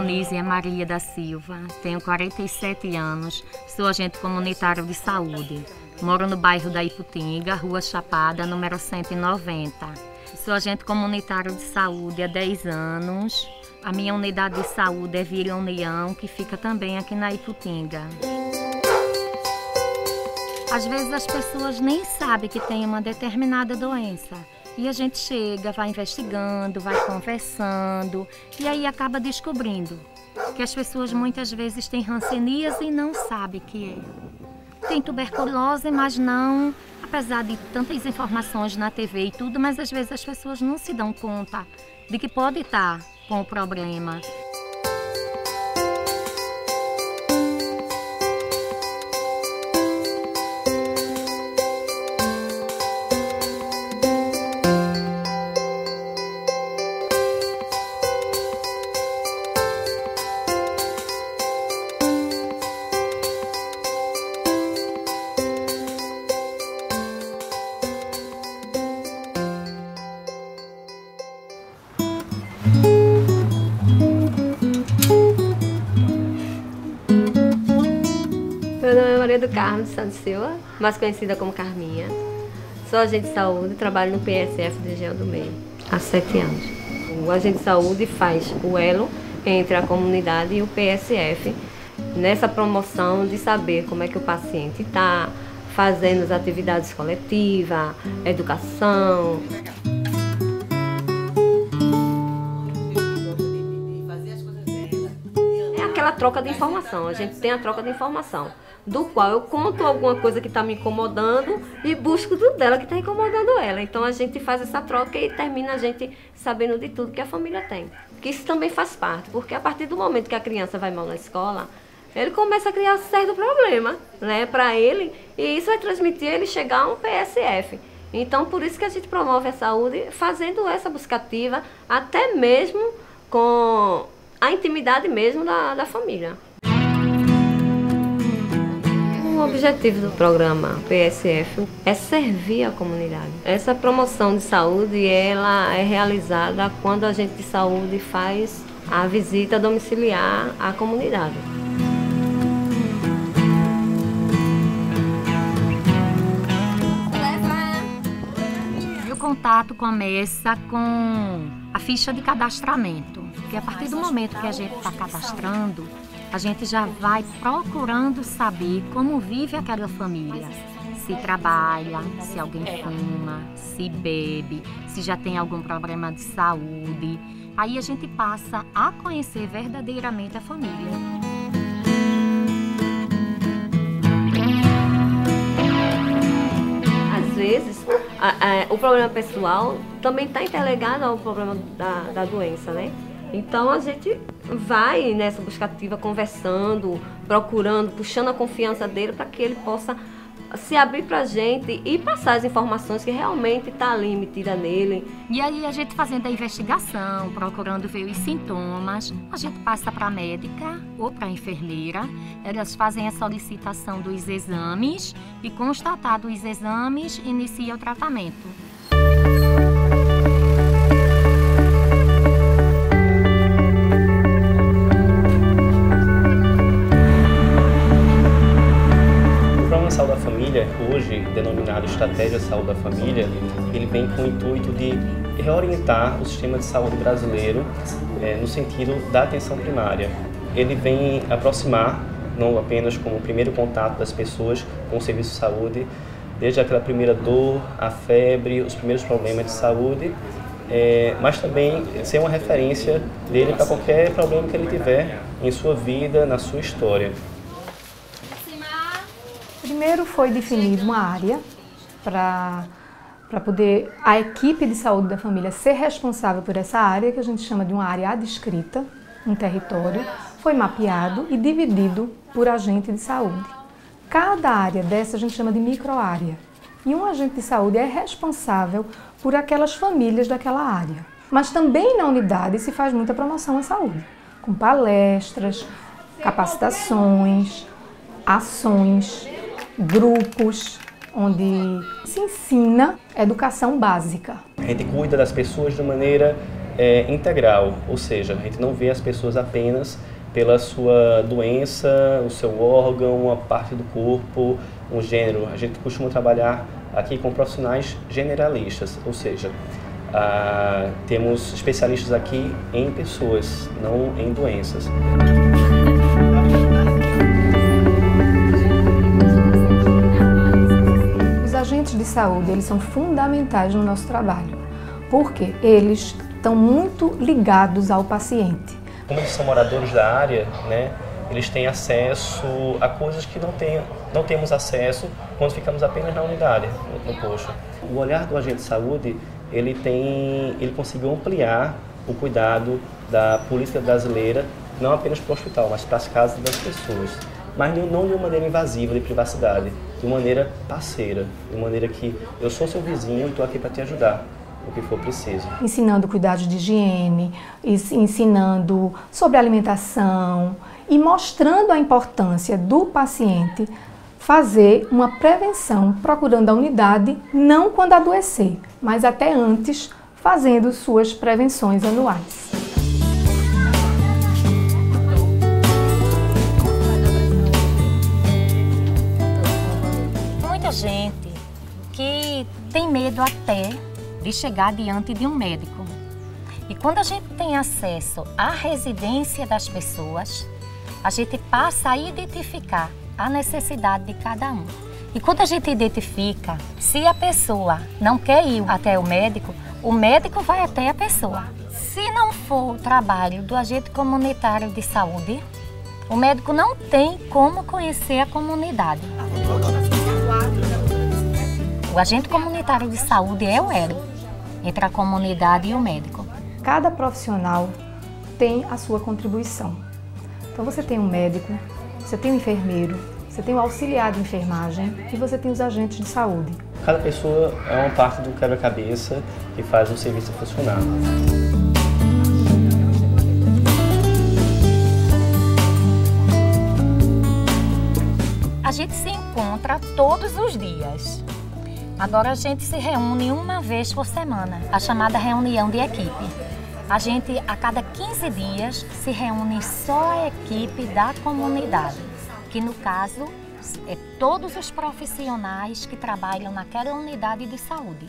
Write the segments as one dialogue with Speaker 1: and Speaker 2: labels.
Speaker 1: Anísia Maria da Silva, tenho 47 anos, sou agente comunitário de saúde. Moro no bairro da Iputinga, Rua Chapada, número 190. Sou agente comunitário de saúde há 10 anos. A minha unidade de saúde é Vila União, que fica também aqui na Iputinga. Às vezes as pessoas nem sabem que tem uma determinada doença. E a gente chega, vai investigando, vai conversando e aí acaba descobrindo que as pessoas muitas vezes têm hanseníase e não sabem o que é. Tem tuberculose, mas não, apesar de tantas informações na TV e tudo, mas às vezes as pessoas não se dão conta de que pode estar com o problema.
Speaker 2: Meu nome é Maria do Carmo Santos Silva, mais conhecida como Carminha. Sou agente de saúde e trabalho no PSF de Engenho do Meio há 7 anos. O agente de saúde faz o elo entre a comunidade e o PSF nessa promoção de saber como é que o paciente está, fazendo as atividades coletivas, educação. É aquela troca de informação, a gente tem a troca de informação, do qual eu conto alguma coisa que está me incomodando e busco do dela que está incomodando ela. Então a gente faz essa troca e termina a gente sabendo de tudo que a família tem. Que isso também faz parte, porque a partir do momento que a criança vai mal na escola, ele começa a criar certo problema, né, para ele, e isso vai transmitir ele chegar a um PSF. Então por isso que a gente promove a saúde fazendo essa busca ativa, até mesmo com a intimidade mesmo da família. O objetivo do programa PSF é servir a comunidade. Essa promoção de saúde ela é realizada quando a agente de saúde faz a visita domiciliar à comunidade.
Speaker 1: E o contato começa com a ficha de cadastramento, porque a partir do momento que a gente está cadastrando, a gente já vai procurando saber como vive aquela família. Se trabalha, se alguém fuma, se bebe, se já tem algum problema de saúde. Aí a gente passa a conhecer verdadeiramente a família.
Speaker 2: Às vezes, o problema pessoal também está interligado ao problema da doença, né? Então a gente vai nessa busca ativa conversando, procurando, puxando a confiança dele para que ele possa se abrir para a gente e passar as informações que realmente está ali metida nele.
Speaker 1: E aí a gente fazendo a investigação, procurando ver os sintomas, a gente passa para a médica ou para a enfermeira, elas fazem a solicitação dos exames e, constatado os exames, inicia o tratamento.
Speaker 3: Saúde da Família, hoje denominado Estratégia Saúde da Família, ele vem com o intuito de reorientar o sistema de saúde brasileiro no sentido da atenção primária. Ele vem aproximar, não apenas como o primeiro contato das pessoas com o serviço de saúde, desde aquela primeira dor, a febre, os primeiros problemas de saúde, mas também ser uma referência dele para qualquer problema que ele tiver em sua vida, na sua história.
Speaker 4: Primeiro foi definida uma área para poder a equipe de saúde da família ser responsável por essa área, que a gente chama de uma área adscrita, um território, foi mapeado e dividido por agente de saúde. Cada área dessa a gente chama de microárea. E um agente de saúde é responsável por aquelas famílias daquela área. Mas também na unidade se faz muita promoção à saúde, com palestras, capacitações, ações, grupos, onde se ensina educação básica.
Speaker 3: A gente cuida das pessoas de maneira integral, ou seja, a gente não vê as pessoas apenas pela sua doença, o seu órgão, uma parte do corpo, um gênero. A gente costuma trabalhar aqui com profissionais generalistas, ou seja, temos especialistas aqui em pessoas, não em doenças.
Speaker 4: Os agentes de saúde, eles são fundamentais no nosso trabalho, porque eles estão muito ligados ao paciente.
Speaker 3: Como eles são moradores da área, né, eles têm acesso a coisas que não temos acesso quando ficamos apenas na unidade, no posto. O olhar do agente de saúde, ele conseguiu ampliar o cuidado da política brasileira, não apenas para o hospital, mas para as casas das pessoas. Mas não de uma maneira invasiva de privacidade, de uma maneira parceira, de uma maneira que eu sou seu vizinho e estou aqui para te ajudar, o que for preciso.
Speaker 4: Ensinando cuidados de higiene, ensinando sobre alimentação e mostrando a importância do paciente fazer uma prevenção, procurando a unidade, não quando adoecer, mas até antes, fazendo suas prevenções anuais.
Speaker 1: Muita gente que tem medo até de chegar diante de um médico. E quando a gente tem acesso à residência das pessoas, a gente passa a identificar a necessidade de cada um. E quando a gente identifica, se a pessoa não quer ir até o médico vai até a pessoa. Se não for o trabalho do agente comunitário de saúde, o médico não tem como conhecer a comunidade. O agente comunitário de saúde é o elo entre a comunidade e o médico.
Speaker 4: Cada profissional tem a sua contribuição. Então você tem um médico, você tem um enfermeiro, você tem o auxiliar de enfermagem e você tem os agentes de saúde.
Speaker 3: Cada pessoa é uma parte do quebra-cabeça que faz o serviço funcionar.
Speaker 1: A gente se encontra todos os dias. Agora a gente se reúne uma vez por semana, a chamada reunião de equipe. A gente, a cada 15 dias, se reúne só a equipe da comunidade, que no caso é todos os profissionais que trabalham naquela unidade de saúde.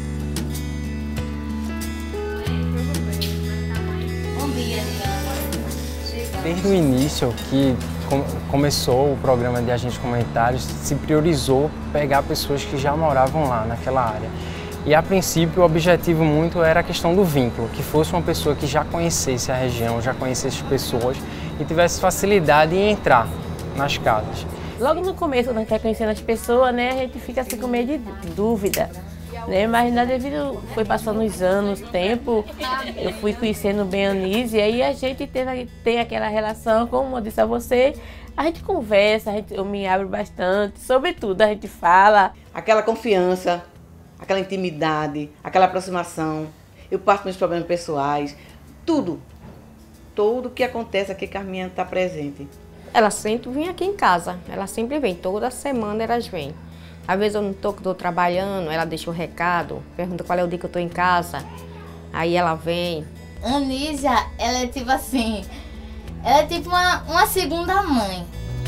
Speaker 5: Bom dia,
Speaker 6: Desde o início que começou o programa de agentes comunitários, se priorizou pegar pessoas que já moravam lá naquela área. E a princípio o objetivo muito era a questão do vínculo, que fosse uma pessoa que já conhecesse a região, já conhecesse as pessoas e tivesse facilidade em entrar nas casas.
Speaker 5: Logo no começo, quando a gente vai conhecendo as pessoas, né, a gente fica assim com medo de dúvida, né, mas devido foi passando os anos, tempo, eu fui conhecendo bem a Anísia e aí a gente tem aquela relação, como eu disse a você, a gente conversa, eu me abro bastante, sobre tudo a gente fala.
Speaker 7: Aquela confiança, aquela intimidade, aquela aproximação, eu passo meus problemas pessoais, tudo que acontece aqui, Carminha está presente.
Speaker 8: Ela sempre vem aqui em casa, ela sempre vem, toda semana elas vêm. Às vezes eu não estou trabalhando, ela deixa o recado, pergunta qual é o dia que eu estou em casa, aí ela vem.
Speaker 9: Anísia, ela é tipo assim, ela é tipo uma segunda mãe.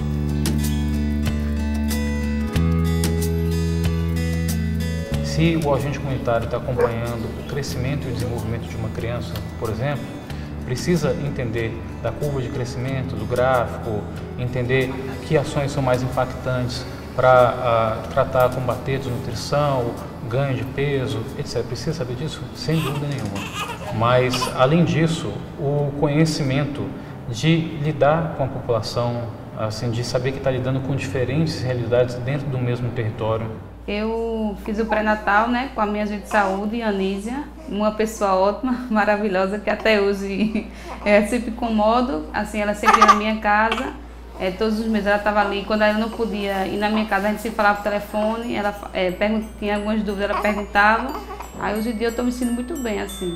Speaker 10: Se o agente comunitário está acompanhando o crescimento e o desenvolvimento de uma criança, por exemplo, precisa entender da curva de crescimento, do gráfico, entender que ações são mais impactantes para tratar, combater desnutrição, ganho de peso, etc. Precisa saber disso? Sem dúvida nenhuma. Mas, além disso, o conhecimento de lidar com a população, assim, de saber que está lidando com diferentes realidades dentro do mesmo território.
Speaker 11: Eu fiz o pré-natal, né, com a minha agente de saúde, Anísia, uma pessoa ótima, maravilhosa, que até hoje sempre incomodo, assim, ela sempre ia na minha casa, todos os meses ela estava ali, quando ela não podia ir na minha casa, a gente se falava por telefone, ela tinha algumas dúvidas, ela perguntava, aí hoje em dia eu estou me sentindo muito bem, assim.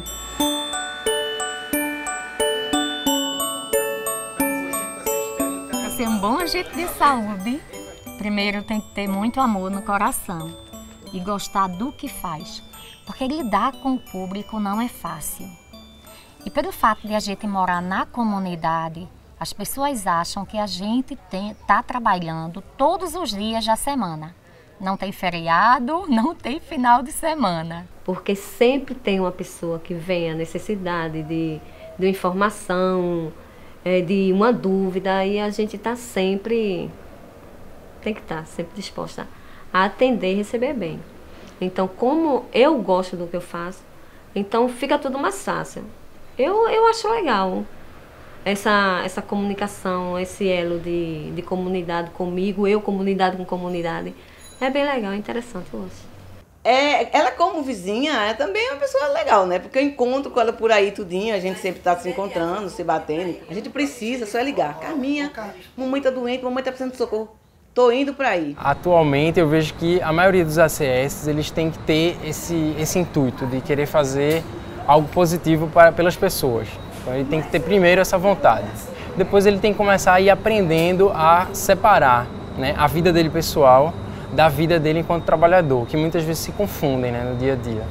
Speaker 1: Para ser um bom agente de saúde, primeiro tem que ter muito amor no coração e gostar do que faz, porque lidar com o público não é fácil. E pelo fato de a gente morar na comunidade, as pessoas acham que a gente está trabalhando todos os dias da semana. Não tem feriado, não tem final de semana.
Speaker 2: Porque sempre tem uma pessoa que vem a necessidade de informação, de uma dúvida, e a gente está sempre, tem que estar sempre disposta a atender e receber bem. Então, como eu gosto do que eu faço, então fica tudo mais fácil. Eu acho legal essa comunicação, esse elo de comunidade comigo, eu comunidade com comunidade. É bem legal, é interessante, eu acho.
Speaker 7: Ela como vizinha também é uma pessoa legal, né? Porque eu encontro com ela por aí tudinho, a gente sempre está se encontrando, se batendo. A gente precisa, só é ligar. Carminha, mamãe tá doente, mamãe tá precisando de socorro. Tô indo para aí.
Speaker 6: Atualmente eu vejo que a maioria dos ACS eles têm que ter esse intuito de querer fazer algo positivo pelas pessoas. Então ele tem que ter primeiro essa vontade. Depois ele tem que começar a ir aprendendo a separar, né, a vida dele pessoal da vida dele enquanto trabalhador, que muitas vezes se confundem, né, no dia a dia.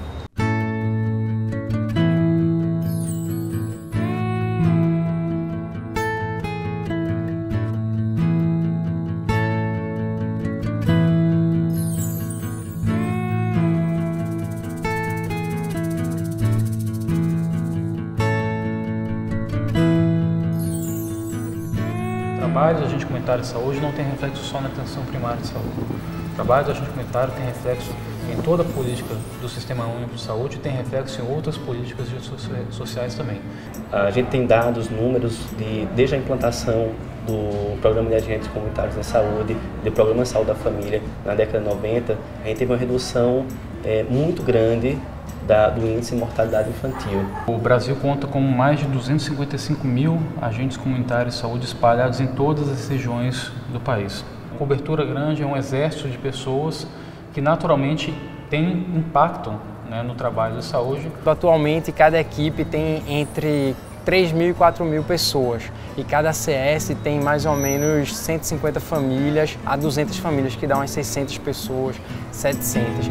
Speaker 10: O trabalho do agente comunitário de saúde não tem reflexo só na atenção primária de saúde. O trabalho do agente comunitário tem reflexo em toda a política do Sistema Único de Saúde e tem reflexo em outras políticas sociais também.
Speaker 3: A gente tem dados, números, desde a implantação do Programa de Agentes Comunitários em Saúde, do Programa Saúde da Família, na década de 90, a gente teve uma redução muito grande do índice de mortalidade infantil.
Speaker 10: O Brasil conta com mais de 255 mil agentes comunitários de saúde espalhados em todas as regiões do país. A cobertura grande é um exército de pessoas que naturalmente tem impacto, né, no trabalho de saúde.
Speaker 6: Atualmente cada equipe tem entre 3.000 e 4.000 pessoas e cada CS tem mais ou menos 150 famílias a 200 famílias, que dá umas 600 pessoas, 700.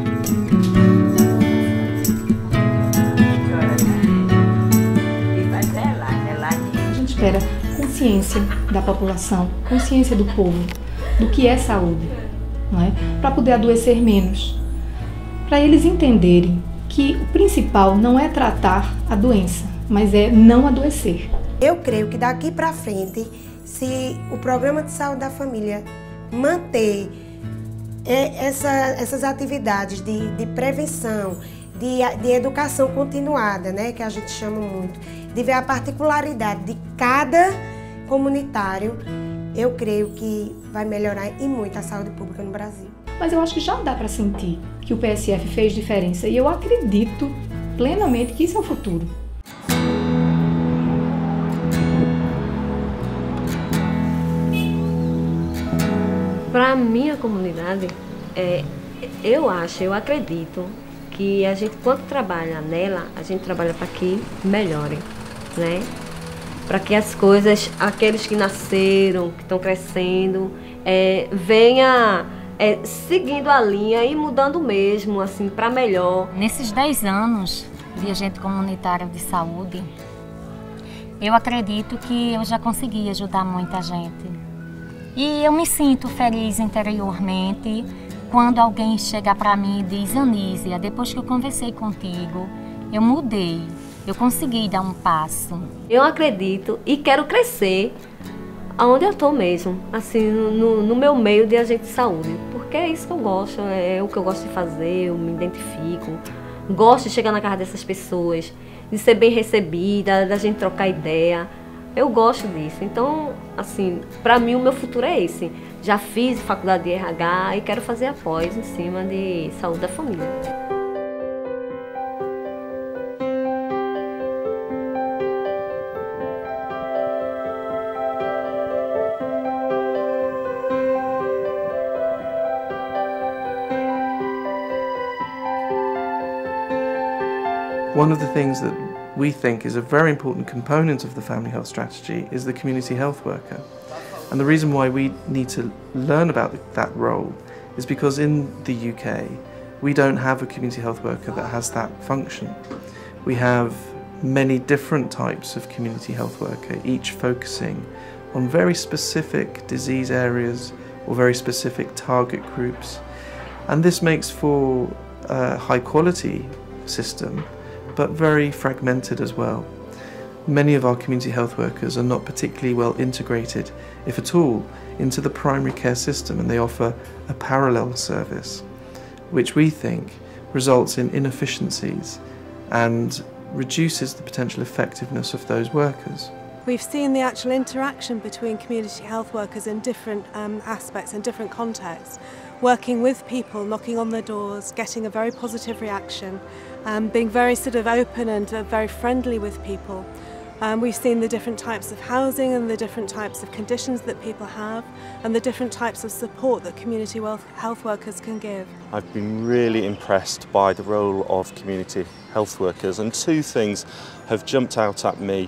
Speaker 4: A gente espera consciência da população, consciência do povo, do que é saúde, não é? Para poder adoecer menos, para eles entenderem que o principal não é tratar a doença, mas é não adoecer.
Speaker 12: Eu creio que daqui para frente, se o Programa de Saúde da Família manter essas atividades de prevenção, de educação continuada, né, que a gente chama muito, de ver a particularidade de cada comunitário, eu creio que vai melhorar e muito a saúde pública no Brasil.
Speaker 4: Mas eu acho que já dá para sentir que o PSF fez diferença e eu acredito plenamente que isso é o futuro.
Speaker 2: Para a minha comunidade, eu acredito que a gente, quando trabalha nela, a gente trabalha para que melhore, né? Para que as coisas, aqueles que nasceram, que estão crescendo, venha seguindo a linha e mudando mesmo, assim, para melhor.
Speaker 1: Nesses 10 anos de agente comunitário de saúde, eu acredito que eu já consegui ajudar muita gente. E eu me sinto feliz interiormente quando alguém chega para mim e diz: Anísia, depois que eu conversei contigo, eu mudei, eu consegui dar um passo.
Speaker 2: Eu acredito e quero crescer aonde eu estou mesmo, assim, no meu meio de agente de saúde, porque é isso que eu gosto, é o que eu gosto de fazer, eu me identifico, gosto de chegar na casa dessas pessoas, de ser bem recebida, da gente trocar ideia. Eu gosto disso, então, assim, para mim o meu futuro é esse. Já fiz faculdade de RH e quero fazer a pós em cima de saúde da família.
Speaker 13: One of the things that we think is a very important component of the family health strategy is the community health worker. And the reason why we need to learn about that role is because in the UK we don't have a community health worker that has that function. We have many different types of community health worker, each focusing on very specific disease areas or very specific target groups. And this makes for a high quality system, but very fragmented as well. Many of our community health workers are not particularly well integrated, if at all, into the primary care system, and they offer a parallel service, which we think results in inefficiencies and reduces the potential effectiveness of those workers.
Speaker 14: We've seen the actual interaction between community health workers in different aspects, in different contexts, working with people, knocking on their doors, getting a very positive reaction, being very sort of open and very friendly with people. We've seen the different types of housing and the different types of conditions that people have and the different types of support that community health workers can give.
Speaker 15: I've been really impressed by the role of community health workers, and two things have jumped out at me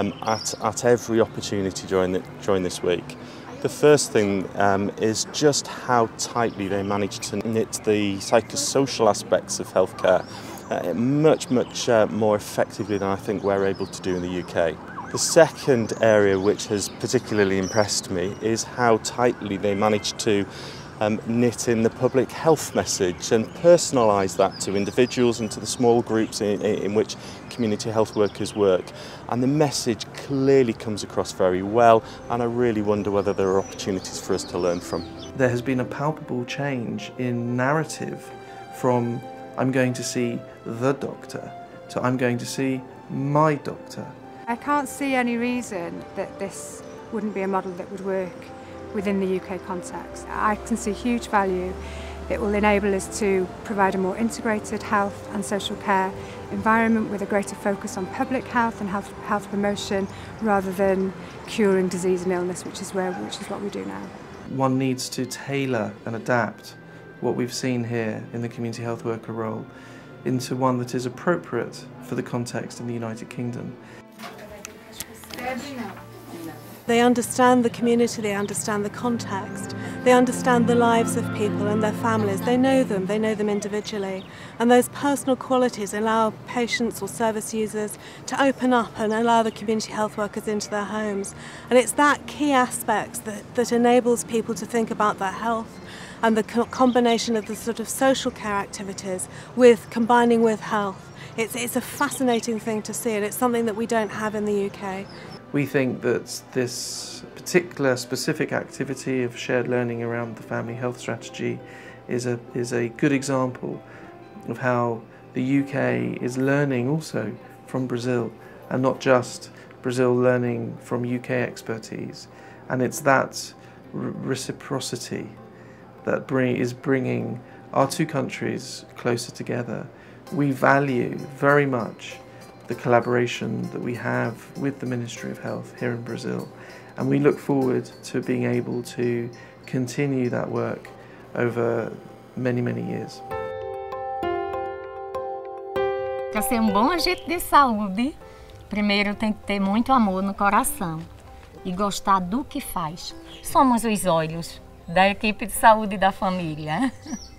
Speaker 15: at every opportunity during this week. The first thing is just how tightly they managed to knit the psychosocial aspects of healthcare much more effectively than I think we're able to do in the UK. The second area which has particularly impressed me is how tightly they managed to knit in the public health message and personalise that to individuals and to the small groups in which community health workers work. And the message clearly comes across very well, and I really wonder whether there are opportunities for us to learn from.
Speaker 13: There has been a palpable change in narrative from I'm going to see the doctor to I'm going to see my doctor.
Speaker 16: I can't see any reason that this wouldn't be a model that would work within the UK context. I can see huge value. It will enable us to provide a more integrated health and social care environment with a greater focus on public health and health promotion rather than curing disease and illness, which is what we do now.
Speaker 13: One needs to tailor and adapt what we've seen here in the community health worker role into one that is appropriate for the context in the United Kingdom.
Speaker 14: They understand the community, they understand the context, they understand the lives of people and their families, they know them individually. And those personal qualities allow patients or service users to open up and allow the community health workers into their homes. And it's that key aspect that enables people to think about their health and the combination of the sort of social care activities with combining with health. It's a fascinating thing to see, and it's something that we don't have in the UK.
Speaker 13: We think that this particular specific activity of shared learning around the family health strategy is a good example of how the UK is learning also from Brazil, and not just Brazil learning from UK expertise. And it's that reciprocity that is bringing our two countries closer together. We value very much the collaboration that we have with the Ministry of Health here in Brazil, and we look forward to being able to continue that work over many years.
Speaker 1: Para ser bom agente de saúde, primeiro tem que ter muito amor no coração e gostar do que faz. Somos os olhos da equipe de saúde da família.